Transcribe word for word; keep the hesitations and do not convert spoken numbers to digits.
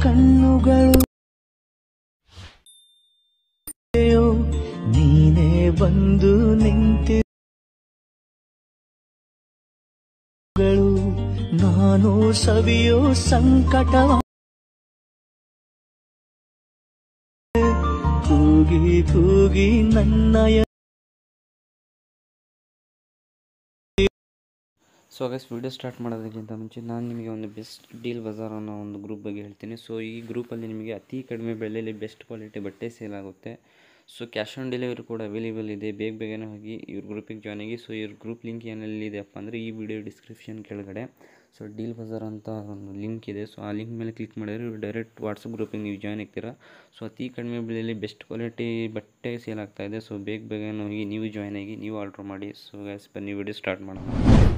ಕಣ್ಣುಗಳು ನೀನೇ ಬಂದು ನಿಂತಿ ನಾನು ಸವಿಯೋ ಸಂಕಟವ ಕೂಗಿ ಕೂಗಿ ನನ್ನಯ. ಸೊ ಗೈಸ್, ವಿಡಿಯೋ ಸ್ಟಾರ್ಟ್ ಮಾಡೋದಕ್ಕಿಂತ ಮುಂಚೆ ನಾನು ನಿಮಗೆ ಒಂದು ಬೆಸ್ಟ್ ಡೀಲ್ ಬಜಾರ್ ಅನ್ನೋ ಒಂದು ಗ್ರೂಪ್ ಬಗ್ಗೆ ಹೇಳ್ತೀನಿ. ಸೊ ಈ ಗ್ರೂಪಲ್ಲಿ ನಿಮಗೆ ಅತಿ ಕಡಿಮೆ ಬೆಲೆಯಲ್ಲಿ ಬೆಸ್ಟ್ ಕ್ವಾಲಿಟಿ ಬಟ್ಟೆ ಸೇಲ್ ಆಗುತ್ತೆ. ಸೊ ಕ್ಯಾಶ್ ಆನ್ ಡೆಲಿವರಿ ಕೂಡ ಅವೈಲೇಬಲ್ ಇದೆ. ಬೇಗ ಬೇಗನೆ ಹೋಗಿ ಇವ್ರ ಗ್ರೂಪಿಗೆ ಜಾಯ್ನ್ ಆಗಿ. ಸೊ ಇವ್ರ ಗ್ರೂಪ್ ಲಿಂಕ್ ಏನೆಲ್ಲಿದೆಯಪ್ಪ ಅಂದರೆ ಈ ವಿಡಿಯೋ ಡಿಸ್ಕ್ರಿಪ್ಷನ್ ಕೆಳಗಡೆ ಸೊ ಡೀಲ್ ಬಜಾರ್ ಅಂತ ಒಂದು ಲಿಂಕ್ ಇದೆ. ಸೊ ಆ ಲಿಂಕ್ ಮೇಲೆ ಕ್ಲಿಕ್ ಮಾಡಿದರೆ ಇವ್ರು ಡೈರೆಕ್ಟ್ ವಾಟ್ಸಪ್ ಗ್ರೂಪಿಗೆ ನೀವು ಜಾಯ್ನ್ ಆಗ್ತೀರಾ. ಸೊ ಅತಿ ಕಡಿಮೆ ಬೆಲೆಯಲ್ಲಿ ಬೆಸ್ಟ್ ಕ್ವಾಲಿಟಿ ಬಟ್ಟೆ ಸೇಲ್ ಆಗ್ತಾಯಿದೆ. ಸೊ ಬೇಗ ಬೇಗನೆ ಹೋಗಿ ನೀವು ಜಾಯ್ನ್ ಆಗಿ ನೀವು ಆರ್ಡ್ರ್ ಮಾಡಿ. ಸೊ ಗೈಸ್, ಬನ್ನಿ ವಿಡಿಯೋ ಸ್ಟಾರ್ಟ್ ಮಾಡೋಣ.